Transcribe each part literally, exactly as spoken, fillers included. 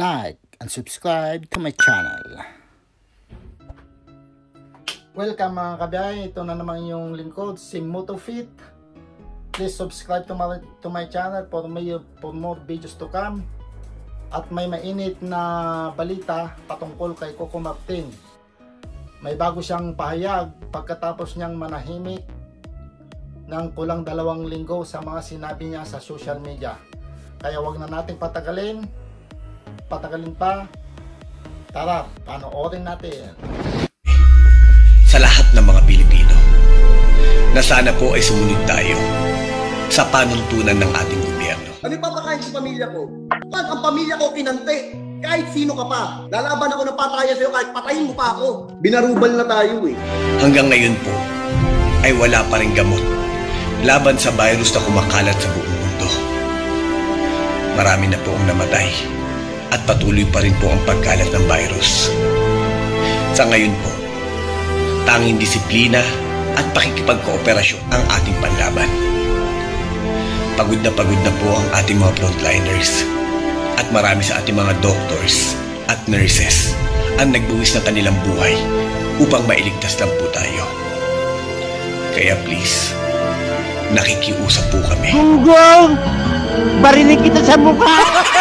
like and subscribe to my channel. Welcome mga kabiyay, ito na naman yung lingkod, si Motofit. Please subscribe to my, to my channel for, may, for more videos to come. At may mainit na balita patungkol kay Coco Martin. May bago siyang pahayag pagkatapos niyang manahimik ng kulang dalawang linggo sa mga sinabi niya sa social media. Kaya wag na nating patagalin, patagalin pa. Tara, panoorin natin. Sa lahat ng mga Pilipino, na sana po ay sumunod tayo sa panuntunan ng ating gobyerno. Ano ipapakain sa pamilya ko? Pag ang pamilya ko kinante, kahit sino ka pa, lalaban ako ng pataya sa'yo kahit patayin mo pa ako. Binarubal na tayo eh. Hanggang ngayon po, ay wala pa rin gamot laban sa virus na kumakalat sa buong mundo. Marami na po ang namatay at patuloy pa rin po ang pagkalat ng virus. Sa ngayon po, tanging disiplina at pakikipagkooperasyon ang ating panlaban. Pagod na pagod na po ang ating mga frontliners at marami sa ating mga doctors at nurses ang nagbuwis ng kanilang buhay upang mailigtas lang po tayo. Kaya please, nakikiusap po kami. Gunggong! Barinig kita sa mukha!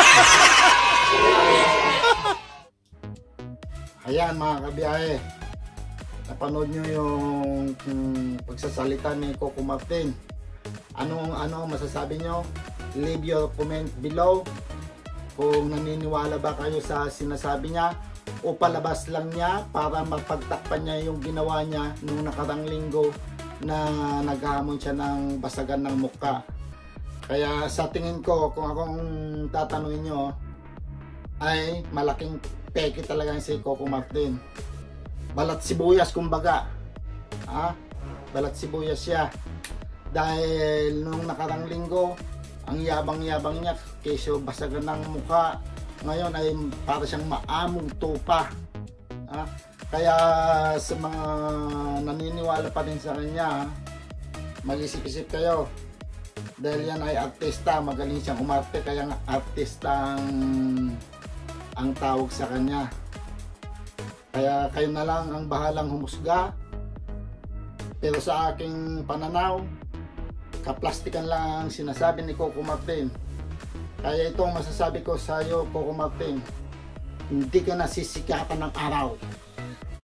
Ayan mga kabiyahe, napanood nyo yung um, pagsasalita ni Coco Martin. Anong ano masasabi nyo? Leave your comment below kung naniniwala ba kayo sa sinasabi niya o palabas lang niya para mapagtakpan niya yung ginawa niya nung nakarang linggo na naghahamon siya ng basagan ng mukha. Kaya sa tingin ko, kung akong tatanungin nyo, ay malaking peke talaga si Coco Martin. Balat sibuyas kumbaga. Ha? Balat sibuyas siya. Dahil nung nakarang linggo, ang yabang-yabang niya kesyo basagan ng mukha. Ngayon ay para siyang maamong tupa. Ha? Kaya sa mga naniniwala pa rin sa kanya, mag-isip-isip kayo. Dahil yan ay artista, magaling siyang umarte, kaya nga artista ang, ang tawag sa kanya. Kaya kayo na lang ang bahalang humusga. Pero sa aking pananaw, kaplastikan lang ang sinasabi ni Coco Martin. Kaya ito ang masasabi ko sa iyo, Coco Martin, hindi ka nasisikapan ng araw.